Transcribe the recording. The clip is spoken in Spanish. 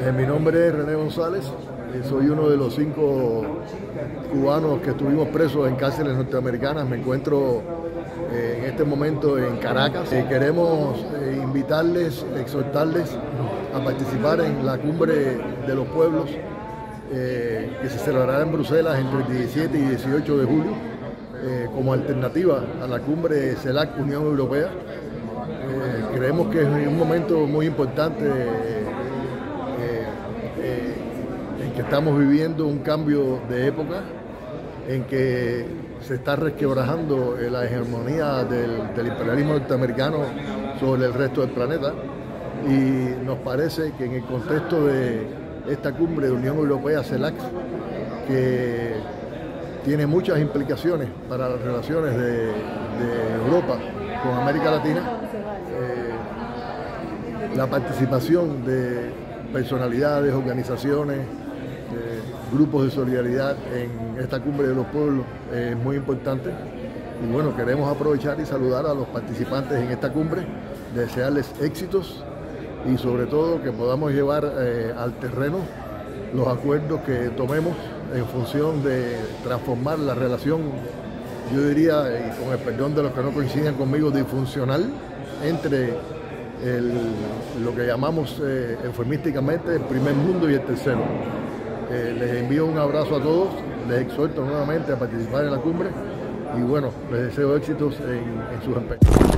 Mi nombre es René González, soy uno de los 5 cubanos que estuvimos presos en cárceles norteamericanas. Me encuentro en este momento en Caracas. Queremos invitarles, exhortarles a participar en la Cumbre de los Pueblos que se celebrará en Bruselas entre el 17 y 18 de julio como alternativa a la Cumbre CELAC Unión Europea. Creemos que es un momento muy importante en que estamos viviendo un cambio de época, en que se está resquebrajando la hegemonía del imperialismo norteamericano sobre el resto del planeta, y nos parece que en el contexto de esta cumbre de Unión Europea CELAC, que tiene muchas implicaciones para las relaciones de Europa con América Latina, la participación de personalidades, organizaciones, grupos de solidaridad en esta Cumbre de los Pueblos es muy importante. Y bueno, queremos aprovechar y saludar a los participantes en esta cumbre, desearles éxitos y sobre todo que podamos llevar al terreno los acuerdos que tomemos en función de transformar la relación, yo diría, y con el perdón de los que no coinciden conmigo, disfuncional entre lo que llamamos eufemísticamente el primer mundo y el tercero. Les envío un abrazo a todos, les exhorto nuevamente a participar en la cumbre y bueno, les deseo éxitos en sus empeños.